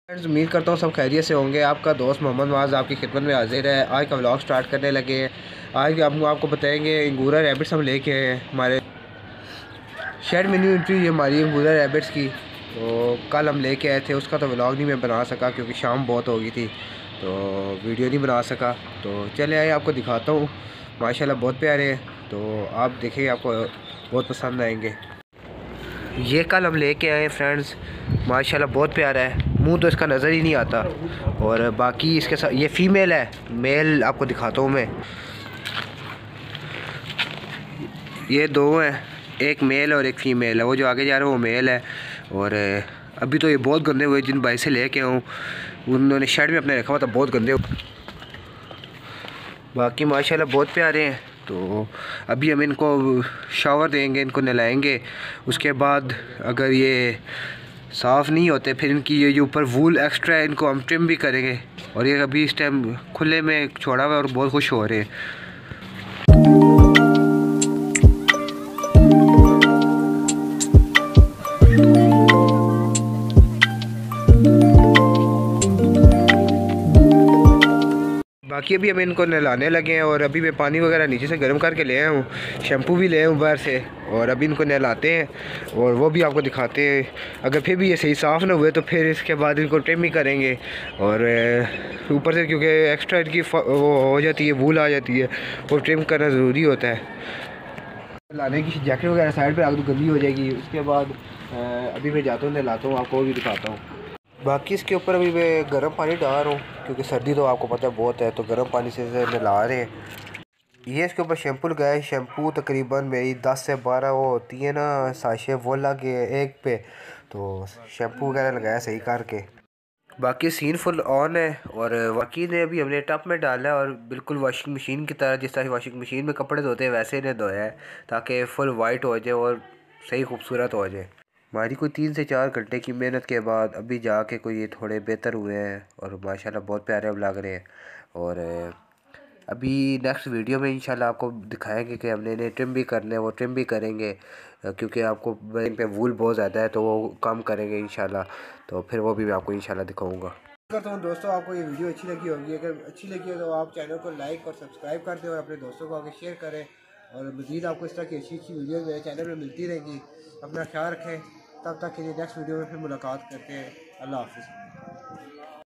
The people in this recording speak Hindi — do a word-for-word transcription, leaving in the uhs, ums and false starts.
फ्रेंड्स, उम्मीद करता हूँ सब खैरियत से होंगे। आपका दोस्त मोहम्मद नवाज़ आपकी खिदमत में हाजिर है। आज का व्लॉग स्टार्ट करने लगे हैं। आज हम आपको बताएंगे अंगूरा रैबिट्स हम लेके आए हैं हमारे शेड में। न्यू एंट्री हमारी अंगूरा रैबिट्स की, तो कल हम लेके आए थे। उसका तो व्लॉग नहीं मैं बना सका क्योंकि शाम बहुत हो गई थी, तो वीडियो नहीं बना सका। तो चले आए, आपको दिखाता हूँ। माशाल्लाह बहुत प्यारे हैं, तो आप देखिए, आपको बहुत पसंद आएंगे। ये कल हम लेके आए फ्रेंड्स, माशाल्लाह बहुत प्यारा है। मुंह तो इसका नज़र ही नहीं आता। और बाकी इसके साथ ये फ़ीमेल है, मेल आपको दिखाता हूँ मैं। ये दो हैं, एक मेल और एक फ़ीमेल है। वो जो आगे जा रहा है वो मेल है। और अभी तो ये बहुत गंदे हुए, जिन भाई से लेके आऊँ उन्होंने शेड में अपने रखा हुआ था, बहुत गंदे। बाकी माशाल्लाह बहुत प्यारे हैं। तो अभी हम इनको शावर देंगे, इनको नहलाएंगे। उसके बाद अगर ये साफ़ नहीं होते, फिर इनकी ये जो ऊपर वूल एक्स्ट्रा है, इनको हम ट्रिम भी करेंगे। और ये अभी इस टाइम खुले में छोड़ा हुआ है और बहुत खुश हो रहे हैं। बाकी अभी हम इनको नहलाने लगे हैं। और अभी मैं पानी वगैरह नीचे से गर्म करके ले आया हूँ, शैम्पू भी ले आया हूँ बाहर से। और अभी इनको नहलाते हैं और वो भी आपको दिखाते हैं। अगर फिर भी ये सही साफ़ ना हुए तो फिर इसके बाद इनको ट्रिम ही करेंगे। और ऊपर से क्योंकि एक्स्ट्रा इनकी वो हो जाती है, वूल आ जाती है, वो ट्रिम करना ज़रूरी होता है। लाने की जैकेट वगैरह साइड पर आग तो गंदी हो जाएगी। उसके बाद अभी मैं जाता हूँ, नहलाता हूँ, आपको भी दिखाता हूँ। बाकी इसके ऊपर अभी मैं गर्म पानी डाल रहा हूँ क्योंकि सर्दी तो आपको पता है बहुत है, तो गर्म पानी से नहला रहे हैं। ये इसके ऊपर शैम्पू लगाया है। शैम्पू तकरीबन मेरी दस से बारह वो होती है ना साशे, वो लगे एक पे, तो शैम्पू वगैरह लगाया सही करके। बाकी सीन फुल ऑन है। और वाकई ने अभी हमने टप में डाला है और बिल्कुल वॉशिंग मशीन की तरह, जिस तरह वाशिंग मशीन में कपड़े धोते हैं वैसे इन्हें धोया है, ताकि फुल वाइट हो जाए और सही खूबसूरत हो जाए। हमारी कोई तीन से चार घंटे की मेहनत के बाद अभी जाके कोई ये थोड़े बेहतर हुए हैं और माशाल्लाह बहुत प्यारे अब लग रहे हैं। और अभी नेक्स्ट वीडियो में इंशाल्लाह आपको दिखाएंगे कि हमने इन्हें ट्रिम भी करने हैं, वो ट्रिम भी करेंगे क्योंकि आपको इन पे वूल बहुत ज़्यादा है, तो वो कम करेंगे इंशाल्लाह। तो फिर वो भी मैं आपको इंशाल्लाह दिखाऊँगा। करता हूँ दोस्तों, आपको ये वीडियो अच्छी लगी होगी। अगर अच्छी लगी हो तो आप चैनल को लाइक और सब्सक्राइब कर दें और अपने दोस्तों को आगे शेयर करें। और मज़ीद आपको इस तरह की अच्छी अच्छी वीडियो मेरे चैनल में मिलती रहेंगी। अपना ख्याल रखें। तब तक के लिए नेक्स्ट वीडियो में फिर मुलाकात करते हैं। अल्लाह हाफ़िज़।